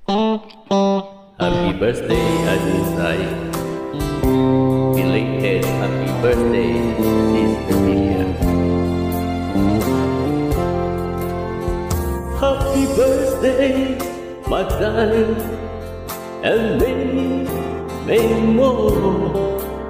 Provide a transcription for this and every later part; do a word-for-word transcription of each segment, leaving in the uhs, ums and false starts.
Happy birthday, Azizai. Belated happy birthday, Sister Lilia. Happy birthday, my darling, and many, many more.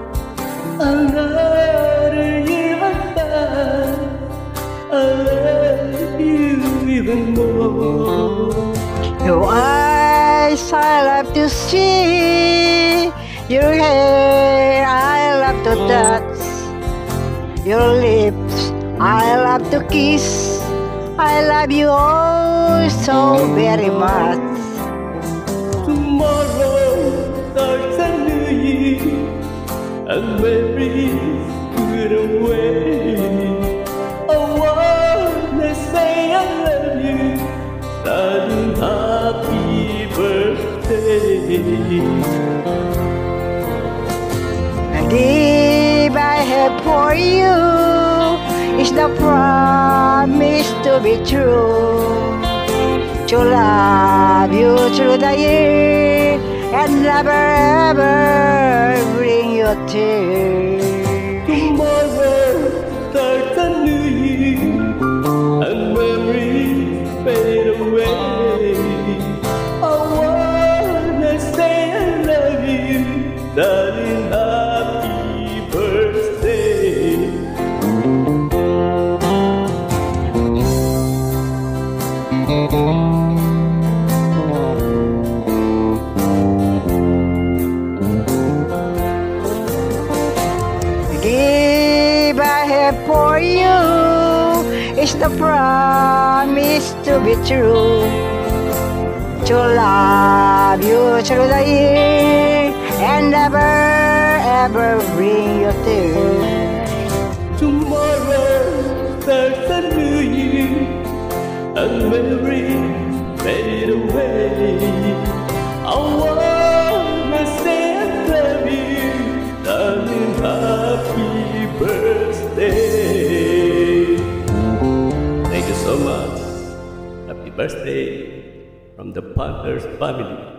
Another year I I love you even more. Your eyes I love to see, your hair I love to touch, your lips I love to kiss. I love you all so very much. Tomorrow starts a new year, and memories put away. I wanna say I love you, darling, happy birthday. The gift I have for you is the promise to be true, to love you through the year and never ever bring you tears. Tomorrow starts a new year, and memories fade away. I wanna say I love you, darling, happy birthday. The gift I have for you is the promise to be true, to love you through the year and never ever bring you tears. Tomorrow starts a new year, and memories fade away. I wanna say I love you, darling, happy birthday. Thank you so much. Happy birthday from the Panthers family.